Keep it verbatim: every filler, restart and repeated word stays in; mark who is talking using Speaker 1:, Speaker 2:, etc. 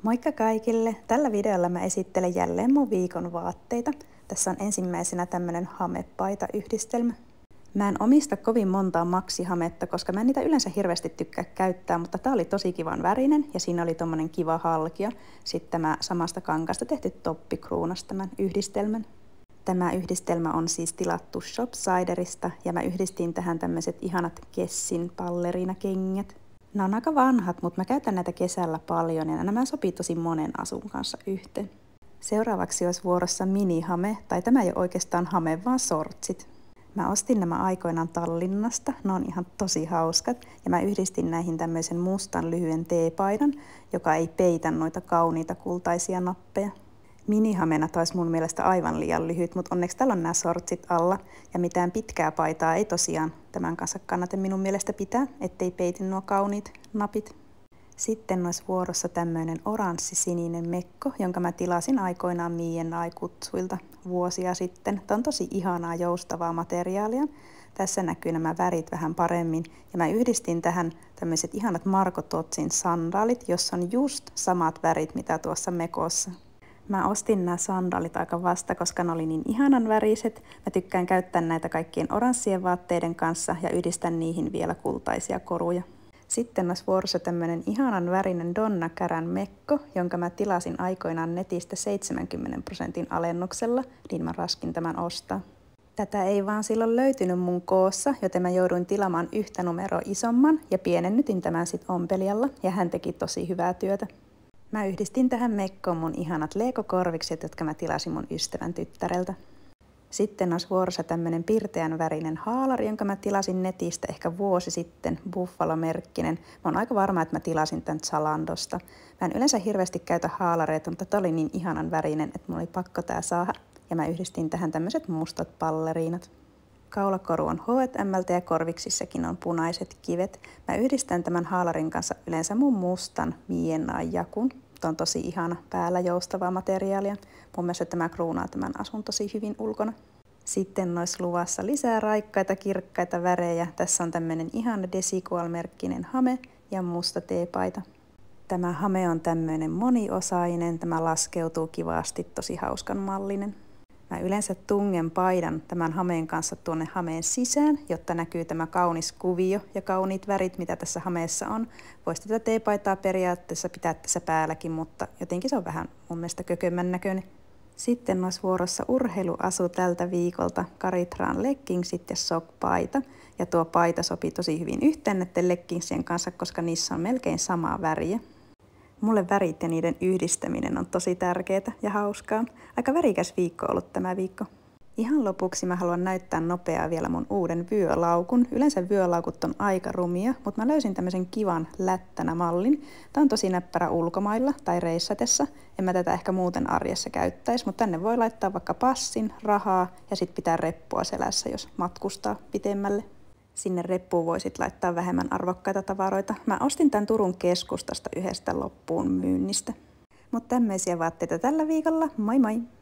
Speaker 1: Moikka kaikille! Tällä videolla mä esittelen jälleen mun viikon vaatteita. Tässä on ensimmäisenä tämmönen hamepaita-yhdistelmä. Mä en omista kovin montaa maksihametta, koska mä en niitä yleensä hirveästi tykkää käyttää, mutta tää oli tosi kivan värinen ja siinä oli tommonen kiva halkia. Sitten tämä samasta kankaasta tehty toppi kruunas tämän yhdistelmän. Tämä yhdistelmä on siis tilattu Shopsiderista ja mä yhdistin tähän tämmöiset ihanat Kessin ballerina-kengät. Nämä on aika vanhat, mutta mä käytän näitä kesällä paljon ja nämä sopii tosi monen asun kanssa yhteen. Seuraavaksi olisi vuorossa minihame, tai tämä ei ole oikeastaan hame, vaan sortsit. Mä ostin nämä aikoinaan Tallinnasta, ne on ihan tosi hauskat, ja mä yhdistin näihin tämmöisen mustan lyhyen teepaidan, joka ei peitä noita kauniita kultaisia nappeja. Minihamena taisi mun mielestä aivan liian lyhyt, mutta onneksi täällä on nämä sortsit alla, ja mitään pitkää paitaa ei tosiaan tämän kanssa kannata minun mielestä pitää, ettei peiti nuo kauniit napit. Sitten olisi vuorossa tämmöinen oranssi-sininen mekko, jonka mä tilasin aikoinaan M and I-kutsuilta vuosia sitten. Tämä on tosi ihanaa joustavaa materiaalia. Tässä näkyy nämä värit vähän paremmin, ja mä yhdistin tähän tämmöiset ihanat Marco Totsin sandaalit, jossa on just samat värit, mitä tuossa mekossa. Mä ostin nämä sandaalit aika vasta, koska ne oli niin ihanan väriset. Mä tykkään käyttää näitä kaikkien oranssien vaatteiden kanssa ja yhdistän niihin vielä kultaisia koruja. Sitten olisi vuorossa tämmönen ihanan värinen Donna Karan mekko, jonka mä tilasin aikoinaan netistä seitsemänkymmenen prosentin alennuksella, niin mä raskin tämän ostaa. Tätä ei vaan silloin löytynyt mun koossa, joten mä jouduin tilaamaan yhtä numeroa isomman ja pienennytin tämän sit ompelijalla ja hän teki tosi hyvää työtä. Mä yhdistin tähän mekkoon mun ihanat Lego-korvikset, jotka mä tilasin mun ystävän tyttäreltä. Sitten olisi vuorossa tämmönen pirteän värinen haalari, jonka mä tilasin netistä ehkä vuosi sitten, Buffalo-merkkinen. Mä oon aika varma, että mä tilasin tän Zalandosta. Mä en yleensä hirveästi käytä haalareita, mutta tää oli niin ihanan värinen, että mulla oli pakko tää saada. Ja mä yhdistin tähän tämmöiset mustat balleriinat. Kaulakoru on H and M:ltä ja korviksissakin on punaiset kivet. Mä yhdistän tämän haalarin kanssa yleensä mun mustan M and I-jakun. Tämä on tosi ihana päällä joustavaa materiaalia. Mun mielestä tämä kruunaa tämän asun tosi hyvin ulkona. Sitten olisi luvassa lisää raikkaita, kirkkaita värejä. Tässä on tämmöinen ihana Desigual-merkkinen hame ja musta teepaita. Tämä hame on tämmöinen moniosainen. Tämä laskeutuu kivasti, tosi hauskan mallinen. Mä yleensä tungen paidan tämän hameen kanssa tuonne hameen sisään, jotta näkyy tämä kaunis kuvio ja kauniit värit, mitä tässä hameessa on. Voisi tätä teepaitaa periaatteessa pitää tässä päälläkin, mutta jotenkin se on vähän mun mielestä kökömmän näköinen. Sitten olisi vuorossa urheiluasu tältä viikolta, Caritraan leggingsit ja sock-paita. Ja tuo paita sopii tosi hyvin yhteen näiden leggingsien kanssa, koska niissä on melkein samaa väriä. Mulle värit ja niiden yhdistäminen on tosi tärkeää ja hauskaa. Aika värikäs viikko ollut tämä viikko. Ihan lopuksi mä haluan näyttää nopeaa vielä mun uuden vyölaukun. Yleensä vyölaukut on aika rumia, mutta mä löysin tämmöisen kivan lättänä mallin. Tää on tosi näppärä ulkomailla tai reissatessa. En mä tätä ehkä muuten arjessa käyttäisi, mutta tänne voi laittaa vaikka passin, rahaa ja sit pitää reppua selässä, jos matkustaa pitemmälle. Sinne reppuun voisit laittaa vähemmän arvokkaita tavaroita. Mä ostin tän Turun keskustasta yhdestä loppuun myynnistä. Mutta tämmöisiä vaatteita tällä viikolla. Moi moi!